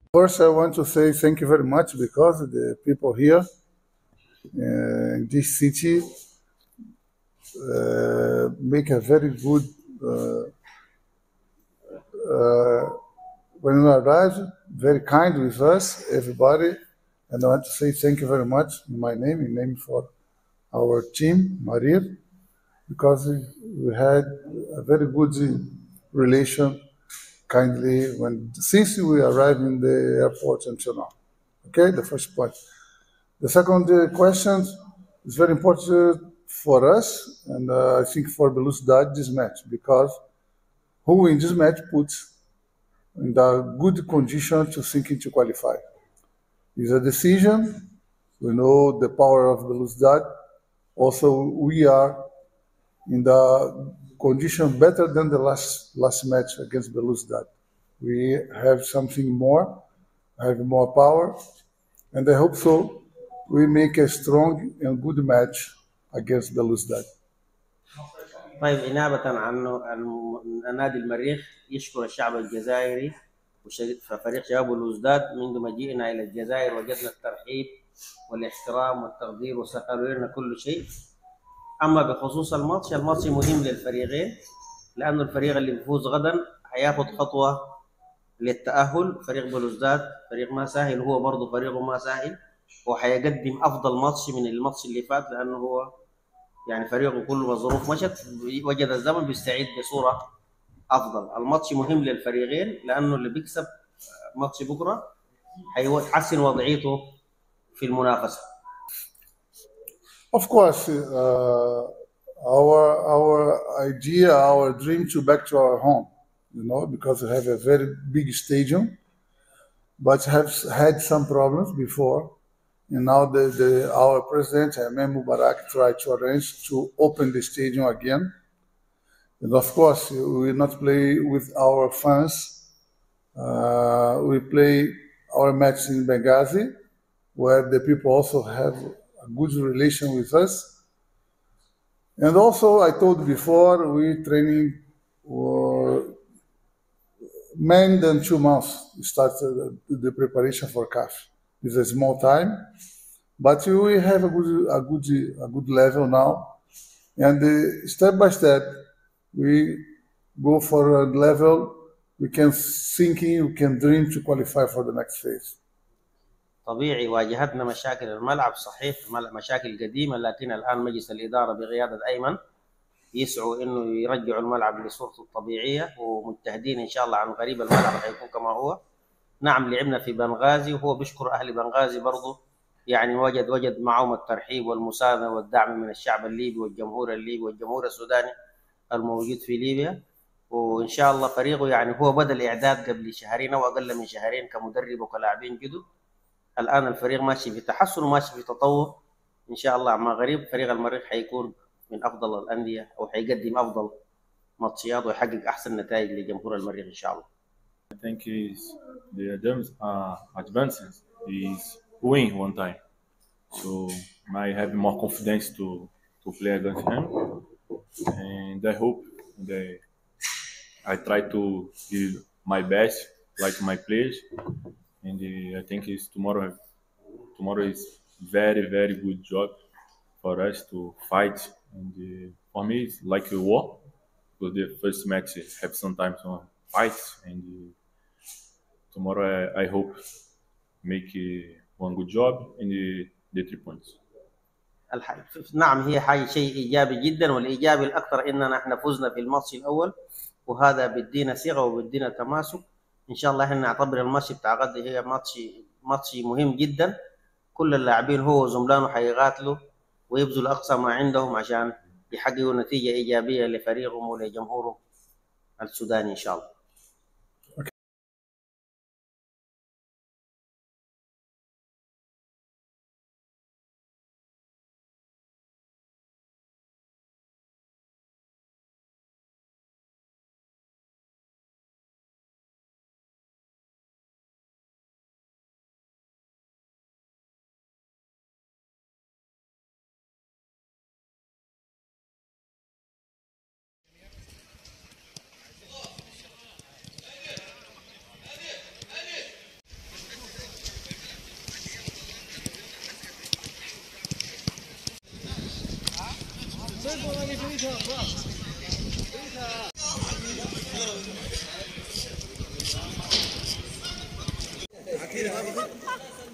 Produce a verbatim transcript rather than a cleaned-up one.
First, I want to say thank you very much because the people here uh, in this city uh, make a very good. Uh, uh, when we arrive, very kind with us, everybody, and I want to say thank you very much in my name, in name for our team, Maria, because we had a very good relation, kindly when since we arrived in the airport until now. Okay, the first point. The second uh, question is very important for us, and uh, I think for Belouizdad this match because who in this match puts in the good condition to think to qualify. It's a decision. We know the power of Belouizdad. Also, we are in the condition better than the last last match against Belouizdad. We have something more, have more power, and I hope so. We make a strong and good match against Belouizdad. طيب إنابة عن عن نادي المريخ يشكر الشعب الجزائري وفريق شباب بلوزداد. منذ مجيئنا إلى الجزائر وجدنا الترحيب والاحترام والتقدير وسخروا لنا كل شيء. أما بخصوص الماتش، الماتش مهم للفريقين لأنه الفريق اللي بيفوز غدا هياخد خطوة للتأهل. فريق بلوزداد فريق ما سهل، هو برضه فريقه ما سهل، وحيقدم أفضل ماتش من الماتش اللي فات لأنه هو يعني فريقه كله ظروف مشت، وجد الزمن بيستعيد بصورة أفضل. الماتش مهم للفريقين لأنه اللي بيكسب ماتش بكرة هيحسن وضعيته في المنافسة. Of course, uh, our our idea, our dream to back to our home, you know, because we have a very big stadium, but have had some problems before. And now the, the our president, Ahmed Mubarak, tried to arrange to open the stadium again. And of course, we will not play with our fans. Uh, we play our match in Benghazi, where the people also have a good relation with us. And also, I told before, we training uh, more than two months. We started the preparation for C A F. It's a small time, but we have a good, a good, a good level now. And uh, step by step, we go for a level we can thinking, we can dream to qualify for the next phase. طبيعي واجهتنا مشاكل الملعب، صحيح مشاكل قديمة، لكن الآن مجلس الإدارة بقيادة أيمن يسعوا إنه يرجعوا الملعب لصورته الطبيعية، ومجتهدين إن شاء الله عن قريب الملعب حيكون كما هو. نعم لعبنا في بنغازي، وهو بيشكر أهل بنغازي برضه، يعني وجد وجد معهم الترحيب والمساندة والدعم من الشعب الليبي والجمهور الليبي والجمهور السوداني الموجود في ليبيا. وإن شاء الله فريقه يعني هو بدأ الإعداد قبل شهرين أو أقل من شهرين كمدرب وكلاعبين جدد. الآن الفريق ماشي في تحسن وماشي في تطور. إن شاء الله مع غريب فريق المريخ حيكون من أفضل الأندية أو حيقدم أفضل ماتشات ويحقق أحسن نتائج لجمهور المريخ إن شاء الله. I think is the Adams uh, advances is win one time, so I have more confidence to to play against him, and I hope that I try to give my best, like my players, and uh, I think is tomorrow. Tomorrow is very very good job for us to fight, and uh, for me it's like a war, because the first match have sometimes some fights, and uh, tomorrow I, I hope make uh, one good job in the, the three points. نعم هي حاجة شيء إيجابي جدا، والإيجابي الأكثر إننا إحنا فزنا في الماتش الأول، وهذا بيدينا ثقة وبيدينا تماسك. إن شاء الله إحنا نعتبر الماتش بتاع غد هي ماتش ماتش مهم جدا. كل اللاعبين هو وزملانه حيقاتلوا ويبذلوا أقصى ما عندهم عشان يحققوا نتيجة إيجابية لفريقهم ولجمهورهم السوداني إن شاء الله. Aquí,